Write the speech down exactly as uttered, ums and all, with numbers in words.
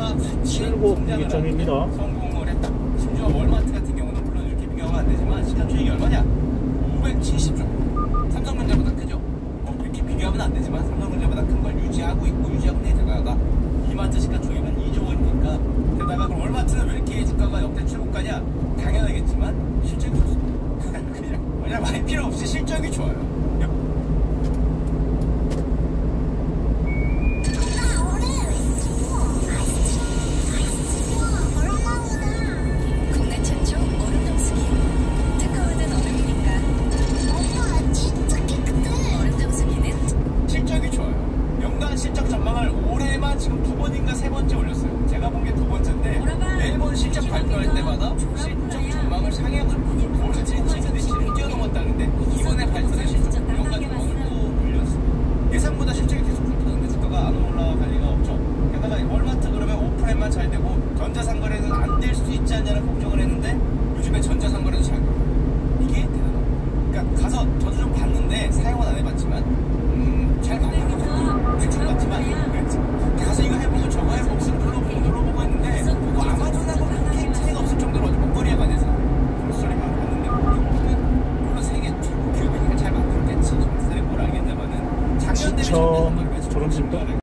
칠십구 점입니다. 성공을 했다. 심지어 월마트 같은 경우는 물론 이렇게 비교가 안 되지만 시장 수익이 얼마냐? 오백칠십 조. 삼성전자보다 크죠. 뭐 이렇게 비교하면 안 되지만 삼성전자보다 큰 걸 유지하고 있고 유지하고 있는 데다가 이마트 시가총액은 이조 원이니까 게다가 그럼 월마트는 왜 이렇게 주가가 역대 최고가냐? 당연하겠지만 실적이 좋습니다. 그냥 그냥 말 필요 없이 실적이 좋아요. 실적 전망을 올해만 지금 두 번인가 세 번째 올렸어요. 제가 본 게 두 번째인데 매번 실적 발표할 때마다 실적 전망을 상향을 올해 지지를 뛰어넘었다는데 이번에 발표된 실적 연간 전망을 또 올렸어요. 예상보다 실적이 계속 좋다는데 주가가 안 올라갈 리가 없죠. 게다가 월마트 그러면 오프라인만 잘 되고 전자상거래는 안 될 수 있지 않냐는 걱정을 했는데 요즘에 전자상거래도 잘 돼요. 이게 대단하다. 그러니까 가서 저도 좀 봤는데 사용은 안 해봤지만 음, 잘 만든 것 같아요. 대충 같지만 그랬지. 가서 이거 해보고 저거 해보고 눌러보고 눌러보고 했는데 뭐 아마존하고 그렇게 차이가 없을 정도로 먹거리에 관해서 소리만 봤는데 보면 물론 세계 최고 기업이니까 잘 만들었겠지. 정확하게 뭘 알겠냐마는 작년 대비 시청 졸업식도